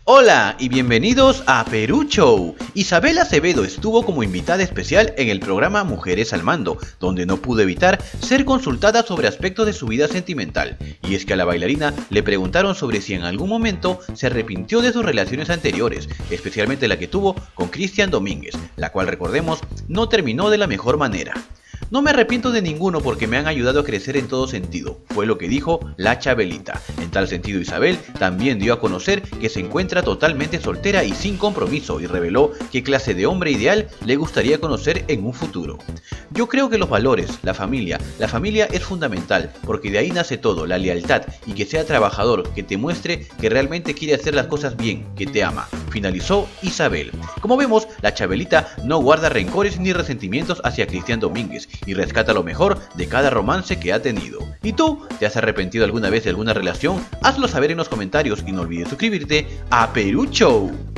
Hola y bienvenidos a Perú Show. Isabel Acevedo estuvo como invitada especial en el programa Mujeres al Mando, donde no pudo evitar ser consultada sobre aspectos de su vida sentimental. Y es que a la bailarina le preguntaron sobre si en algún momento se arrepintió de sus relaciones anteriores, especialmente la que tuvo con Cristian Domínguez, la cual, recordemos, no terminó de la mejor manera. No me arrepiento de ninguno porque me han ayudado a crecer en todo sentido, fue lo que dijo la Chabelita. En tal sentido, Isabel también dio a conocer que se encuentra totalmente soltera y sin compromiso, y reveló qué clase de hombre ideal le gustaría conocer en un futuro. Yo creo que los valores, la familia es fundamental, porque de ahí nace todo, la lealtad, y que sea trabajador, que te muestre que realmente quiere hacer las cosas bien, que te ama, finalizó Isabel. Como vemos, la Chabelita no guarda rencores ni resentimientos hacia Cristian Domínguez, y rescata lo mejor de cada romance que ha tenido. ¿Y tú? ¿Te has arrepentido alguna vez de alguna relación? Hazlo saber en los comentarios y no olvides suscribirte a Perú Show.